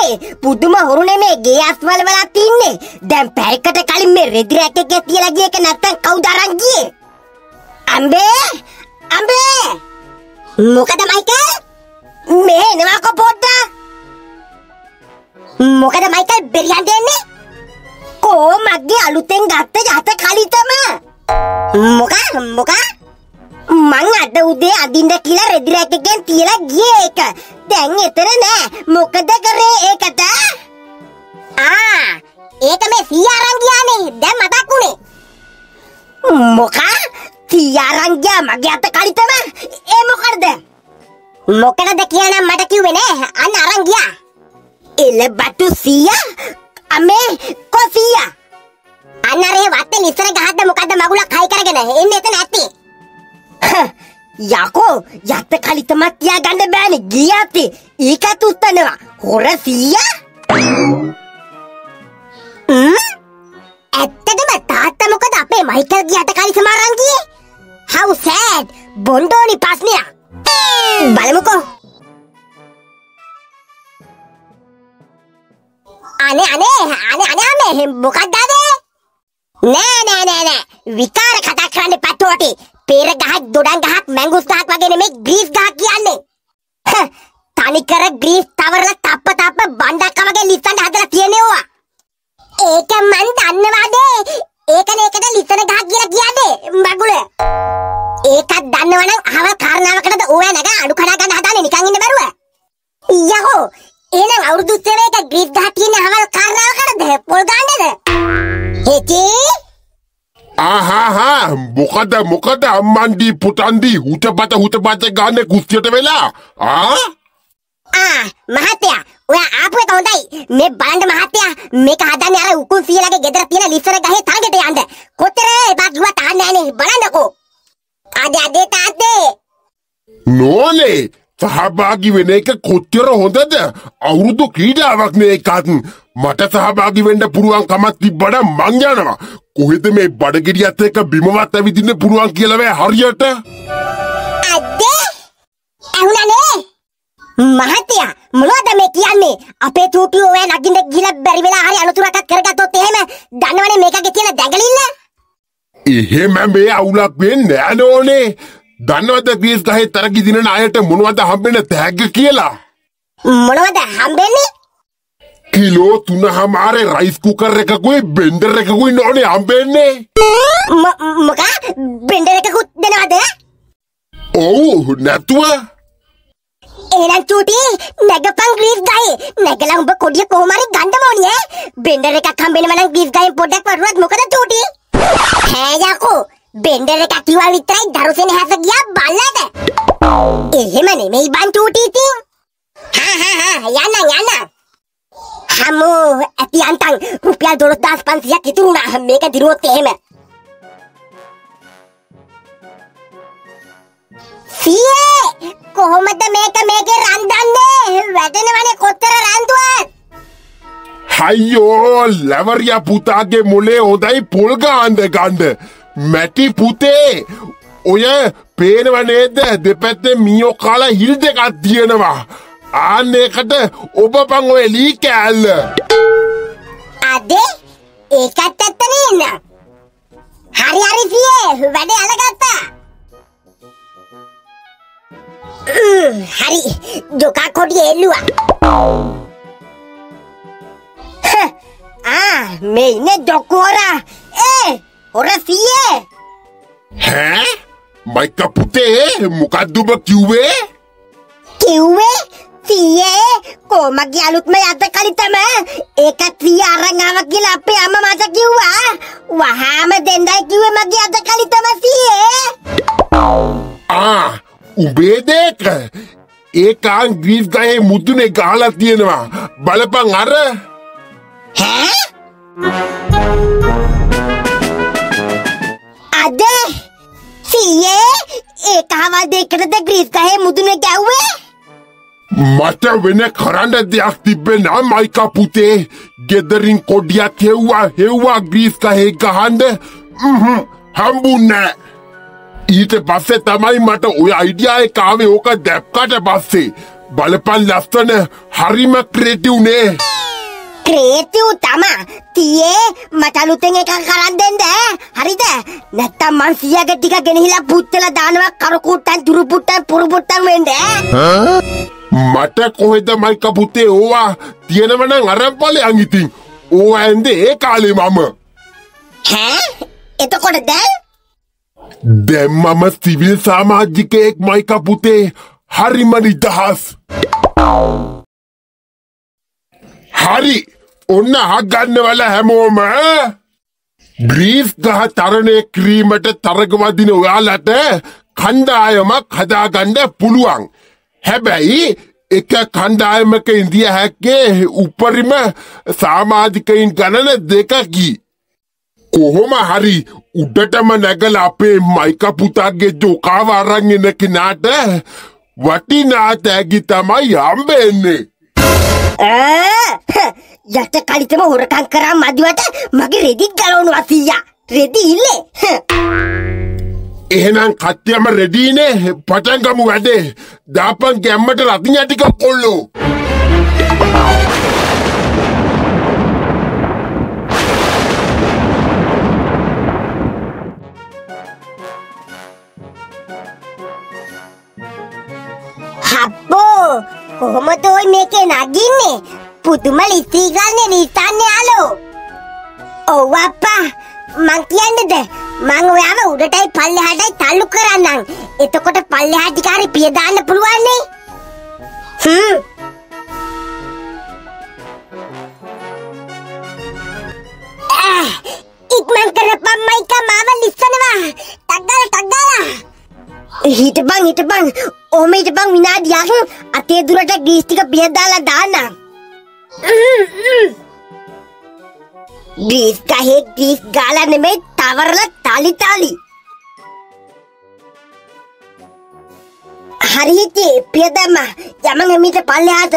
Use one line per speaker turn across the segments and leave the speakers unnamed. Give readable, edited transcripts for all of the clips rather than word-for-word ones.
අම්බේ පුදුම හොරුනේ මේ ගේ අස්වල වල තින්නේ. දැන් පැයකට කලින් මේ රෙදි රැකේ තියලා ගිය එක නැත්තම් කවුද අරන් ගියේ? අම්බේ මොකද මයිකල්? මේ එනවා කොපොට්ටා. මොකද මයිකල් බෙරියන් දෙන්නේ? මගේ අලුතෙන් ගත්ත යත කලිතම. මොකක්? මං අද උදේ අදින්න කියලා රෙදි රැකගෙන් තියලා ගියේ එක. දැන් එතන නෑ. මොකද කරේ ඒකට? ඒක මේ සීයා අරන් ගියානේ. දැන් මතක් උනේ. මොකක්? සීයා අරන් ගියා මගේ අත කලිතම? ඒ මොකද? මොකටද කියනනම් මට කිව්වේ නෑ. අන්න අරන් ගියා. එල බටු සීයා? අමේ කොසියා. අන්නරේ වත්තේ ඉස්සර ගහද්ද මොකද්ද මගුලක් හයි කරගෙන එන්නේ එතන ඇත්තේ. යකෝ යත් කලිතමත් තියාගන්න බෑනේ ගියාති. ඒකත් උත්තනවා. හොර සීයා? ඇත්තටම තාත්තා මොකද අපේ මයිකල් ගියට කලිතම අරන් ගියේ? How sad. බොන්ඩෝනි ප්‍රශ්නයක්. බලමුකෝ. අනේ මොකක්ද නෑ විකාර කතා කරන්න පටෝටි. පෙර ගහක් දොඩම් ගහක් මැංගුස් ගහක් වගේ නෙමෙයි ග්‍රීස් ගහක් කියන්නේ. තනිකර ග්‍රීස් තවරලා තප්ප බණ්ඩක්ක වගේ ලිස්සන්න හදලා තියෙනවා. ඒක මන් දන්නවාද? ඒකනේ ඒකට ලිස්සන ගහක් කියලා කියන්නේ මගුල. ඒකත් දන්නවනම් අහවල් කාරණාවකටද ඕවා නැග අඩු කඩා ගන්න හදාන්නේ නිකන් ඉන්න බැරුව. යහෝ එහෙනම් අවුරුදු 7ක ග්‍රීස් ගහ තියෙන අහවල් කාරණාවකටද පොල් ගන්නද?
මොකද අම්මන්ඩි පුතන්ඩි හුටපත ගන්න කුස්තියට වෙලා?
මහත්තයා ඔයා ආපු එක හොඳයි. මේ බලන්න මහත්තයා මේක හදන්නේ අර උකුල් සීලාගේ ගෙදර තියෙන ලිස්සන ගහේ තරගෙට යන්න. කොතර එපා කිව්වා තාන්නේ නෑනේ බලන්නකෝ. අදේ තාත්තේ
නෝනේ සහභාගී වෙන එක කොච්චර හොඳද? අවුරුදු ක්‍රීඩාවක් නේ ඒකත්. මට සහභාගී වෙන්න පුළුවන් කමක් තිබ්බනම් මං යනවා. කොහෙද මේ බඩගිරියත් එක්ක බිමවත් ඇවිදින්න පුළුවන් කියලා වේ හරියට?
අද්දේ ඇහුණානේ මහත්තයා මොනවද මේ කියන්නේ? අපේ චූටි ඔය නගින්න ගිහලා බැරි වෙලා හරි අනුතුරක් කරගත්තොත් එහෙම දන්නවනේ මේකගේ තියෙන දැඟලිල්ල.
එහෙම මේ අවුලක් වෙන්නේ නෑ නෝනේ. දන්නවද ග්‍රීස් ගහේ තරගි දිනන අයට මොනවද හම්බෙන තෑග්ග කියලා?
මොනවද හම්බෙන්නේ?
කිලෝ 3.5 රයිස් කුකර් එකකුයි බෙන්ඩර් එකකුයි නෝනේ හම්බෙන්නේ.
මොකක්? බෙන්ඩර් එකකුත් දෙනවද?
ඔව් නැතුව.
එහෙනම් චූටි නැගපන් ග්‍රීස් ගහේ. නැගලා උඹ කොඩිය කොහොම හරි ගන්න ඕනේ ඈ. බෙන්ඩර් එකක් හම්බෙන්නම නම් ග්‍රීස් ගහෙන් පොඩ්ඩක් වරුවත් මොකද චූටි? යකෝ බෙන්ඩර් එකක් කිව්වා විතරයි දරුසෙන හැස ගියා බල්ලට. එහෙම නෙමෙයි බන් චූටි ඉතින්. යන්න. හමෝ ඇති අන්තන් රුපියල් 12500ක් ඉතුරුණා. මේක දිරුවොත් එහෙම. සීයේ කොහොමද මේකේ රන් දන්නේ? වැටෙනවනේ කොතර රන්දුවත්.
අයියෝ ලැවරියා පුතාගේ මොලේ හොදයි පොල් ගන්න. මැටි පුතේ ඔය පේනව නේද දෙපැත්තේ මීයෝ කාලා හිල් දෙකක් තියෙනවා. ආන්න ඒකට ඔබපන් ඔය ලී කෑල්ල.
අදේ ඒකත් ඇත්තනේ ඉන්න. හරි සීයේ වැඩේ අලගත්තා. හරි ජොකා කොඩිය එල්ලුවා. මේ ඉන්නේ ජොකෝරා. හොර සීයේ.
මයික පුතේ මොකද්ද ඔබ කිව්වේ?
සීයේ කොමගේ අලුත්ම යත කලිතම ඒකත් සීයා අරන් ආවා කියලා අපේ අම්මා මට කිව්වා. වහාම දෙන්නයි කිව්වේ මගේ අත කලිතම සීයේ.
උඹේ දෙක ඒකන් ග්‍රීස් ගහේ මුදුනේ ගහලා තියෙනවා. බලපන් අර.
අදේ සීයේ ඒකවල් දෙකටද ග්‍රීස් ගහේ මුදුනේ ගැව්වේ?
මට වෙන කරන්න දෙයක් තිබ්බේ නෑ මයිකා පුතේ. ගෙදරින් කොඩියක් හෙව්වා ග්‍රීස් ගහේ ගහන්න. හම්බුන්නේ ඊට පස්සේ තමයි මට ඔය අයිඩියා එක ආවේ. ඕක දැක්කට පස්සේ බලපන් ලස්සන හරිම ක්‍රියේටිව් නේ.
ක්‍රියේටිව් තමා. තියේ මට අලුතෙන් එකක් කරන් දෙන්න. හරිද? නැත්තම් මං සියගේ ටික ගෙනහිලා පුත්තලා දානවා කරකුට්ටන් තුරුපුට්ටන් පුරුපුට්ටන් වෙන්න.
මට කොහෙද මයික පුතේ ඕවා තියෙනව නම් අරන් ඵලයන් ඉතින්. ඕවා ඇන්දේ ඒ කාලේ මම.
එතකොට දැන්
මම සිවිල් සමාජිකයෙක් මයික පුතේ. හරිම නිදහස්. හරි ඔන්න අහගන්නවල හැමෝම. ග්‍රීස් ගහ තරණය කිරීමට තරගවදින ඔයාලට කණ්ඩායමක් හදාගන්න පුළුවන්. හැබැයි එක කණ්ඩායමක ඉන්දිය හැක්කේ උපරිම සමාජිකයින් ගණන 2කි. කොහොම හරි උඩටම නැගලා අපේ මයික පුතාගේ ජෝකාව අරන් එන කෙනාට වටිනා තෑගි තමයි හම්බෙන්නේ.
යට කලිතම හොරකම් කරා මදිවට මගේ රෙදිත් ගලවනවා සීයා. රෙදි ඉල්ලේ.
එහෙනම් කට්ටියම රෙඩිනේ. පටන් ගමු වැඩේ. දාපන් ගැම්මට රතිඤ්ඤා ටික කොල්ලෝ.
හප්පෝ කොහොමද ඔය මේකේ නගින්නේ? පුදුම ලිස්ටි ගන්නේ නිසන්නේ ආලෝ. ඔව් අප්පා මං කියන්නේද මං ඔයාව උඩටයි පල්ලෙහාටයි තල්ලු කරන්නම්. එතකොට පල්ලෙහා ටික හරි පිය දාන්න පුළුවන් නේ. ඉක්මන් කරපම් මයිකා මාව ලිස්සනවා. ටග්ගාලා හිටපන් ඔහොම හිටපන් විනාඩියක්. අතේ දුරට ග්‍රීස් ටික පිය දාලා දාන්න. ග්‍රීස් ගහේ ග්‍රීස් ගාලා නෙමෙයි තවරලා තාලි. හරියට පිය දැම්ම. යමන් එමිට පල්ලෙහාට.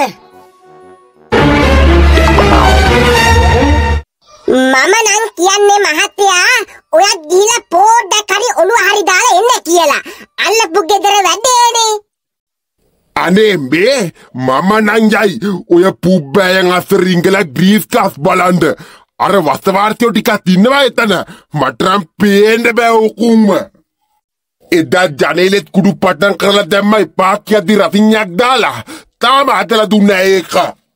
මම නම් කියන්නේ මහත්තයා ඔයත් ගිහිලා පොඩ්ඩක් හරි ඔළුව හරි දාලා එන්න කියලා. අල්ලපු ගෙදර වැඩේනේ.
අනේ මේ මම නම් යයි ඔය පුබ්බෑයන් අස්සර ඉංගලා ග්‍රීස් ගස් බලන්න. අර වස්තවාර්ථයෝ ටිකක් ඉන්නවා එතන. මට නම් පේන්න බෑ ඔකුම. එදා ජනේලෙත් කුඩු පටන් කරලා දැම්මයි පාක්කියද්දි රතිඤ්ඤාක් දාලා. තාම හදලා දුන්නා ඒක.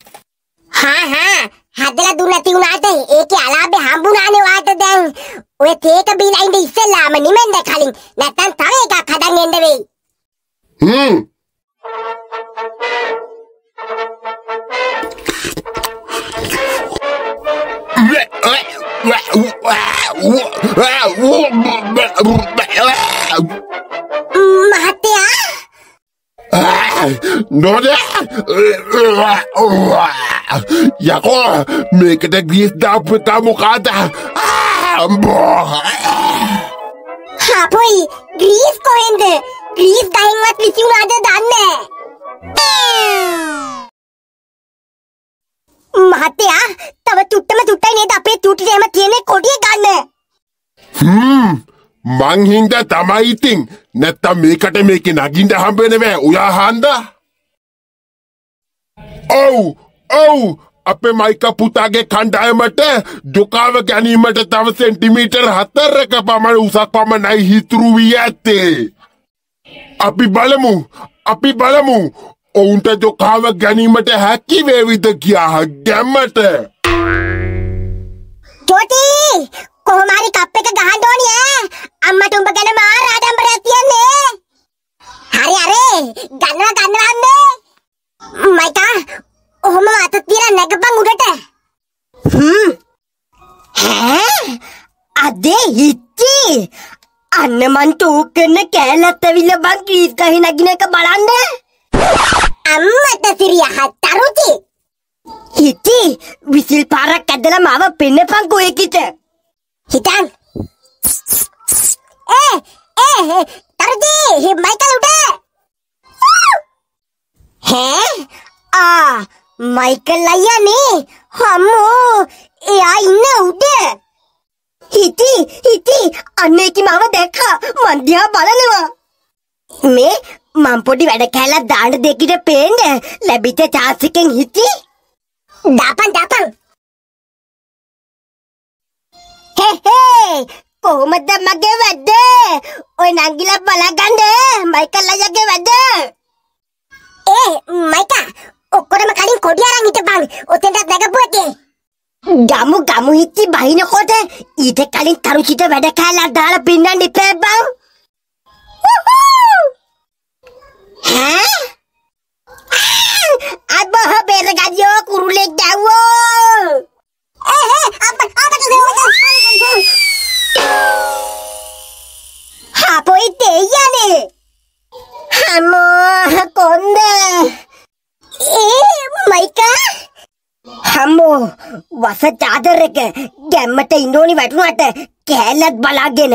හදලා දුන්න තියුණාට ඒකේ අලාභය හම්බුණානේ වාට දැන්. ඔය තේක බීලා ඉඳ ඉස්සෙල්ලාම නිමෙන්ද කලින් නැත්තම් තව එකක් හදන්න එන්න වෙයි. මහත්තයා
නොනේ යකෝ මේකට ග්‍රීස් දාපු එක මොකද?
හපොයි ග්‍රීස් කොහෙන්ද? ග්‍රීස් ගහින්වත් විසිුණාද දන්නේ. මහත්තයා තව තුට්ටයි නේද අපේ තුටිට එහෙම තියෙන්නේ කොඩිය ගන්න.
මං හින්දා තමයි ඉතින්. නැත්තම් මේකට මේකේ නගින්න හම්බෙන්නේ නෑ. ඔයා හන්දා. ඔව් අපේ මයික පුතාගේ කණ්ඩායමට ජොකාව ගැනීමට තව සෙන්ටිමීටර් 4ක පමණ උසක් පමණයි හිතුරු වී ඇත්තේ. අපි බලමු ඔවුන්ට ජොකාව ගැනීමට හැකි වේවිද කියා ගැම්මට.
චෝටි කොහොම හරි කප් එක ගහන්න ඕනි ඈ. අම්මට උඹ ගැන මාර ආඩම්බරයක් තියන්නේ. හරි ගන්නවා අම්මේ. මයිකා ඔහොම අත තියලා නැගපන් උඩට. අදේ හිටි අන්න මන් තෝකන කෑල්ලත් ඇවිල්ලා බං ග්‍රීස් ගහේ නගින එක බලන්න. අම්මට සිරිය හතරුචි. හිටි විසිල් පාරක් ඇදලා මාව පෙන්නපන් කොහෙකිට. හිටන්. තරුචි මයිකල් උඩ. මයිකල් අයියානේ. හම්මෝ එයා ඉන්න උඩ. හිටි අන්න ඒකි මාව දැක්කා. මන් දිහා බලනවා. මම පොඩි වැඩ කැලක් දාන්න දෙකිට පේන්න ලැබිච්ච chance එකෙන් හිටි. දාපන්. හේ කොහොමද මගේ වැඩ? ඔය නංගිලා බලගන්න මයිකල් අයියාගේ වැඩ. මයිකා ඔක්කොම කලින් කොඩි අරන් හිටපන්. ඔතෙන්ට නැගපුවකේ. ගමු හිටි බහිනකොට ඊට කලින් තරුචිට වැඩ කැලක් දාලා පින්නන්න ඉපේ බං. අබහ බෙරගජෝ කුරුලෙක් දැව්වෝ. හපොයි තේයනේ. හමෝ කොන්ද. මයිකා. හමෝ වස චාදර් එක ගැම්මට ඉන්නෝනි වැටුණාට කෑල්ලත් බලාගෙන.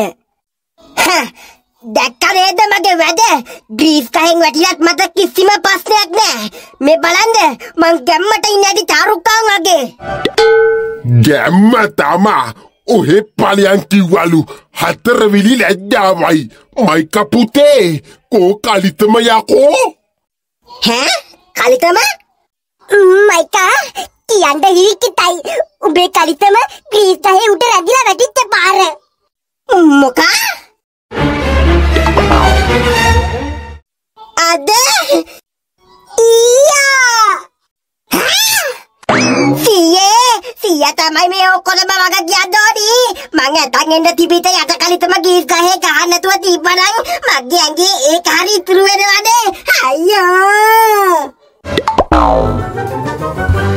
දැක්ක නේද මගේ වැඩ? ග්‍රීස් කහෙන් වැටිලත් මට කිසිම ප්‍රශ්නයක් නෑ. මේ බලන්න මං ගැම්මට ඉන්නේ ඇති තාරුකාන් වගේ.
ගැම්ම තමා ඔහෙ පලියන් කිව්වලු 4 විලි ලැජ්ජාවයි. මයිකා පුතේ කෝ කලිතම යකෝ.
කලිතම? මයිකා කියන්න හිරිකිතයි. උඹේ කලිතම ග්‍රීස් කහේ උඩ රැඳිලා වැටිච්ච පාර. මොකා? අද සියා තමයි මේ ඔක්කොම වග කියද්දෝනි. මං ඇතන් එන්න තිබිට යට කලිතම ගීස් ගහේ ගහන්න නැතුව තිබ්බනම් මගේ ඇඟේ ඒක හරි ඉතුරු වෙනවනේ. අයියෝ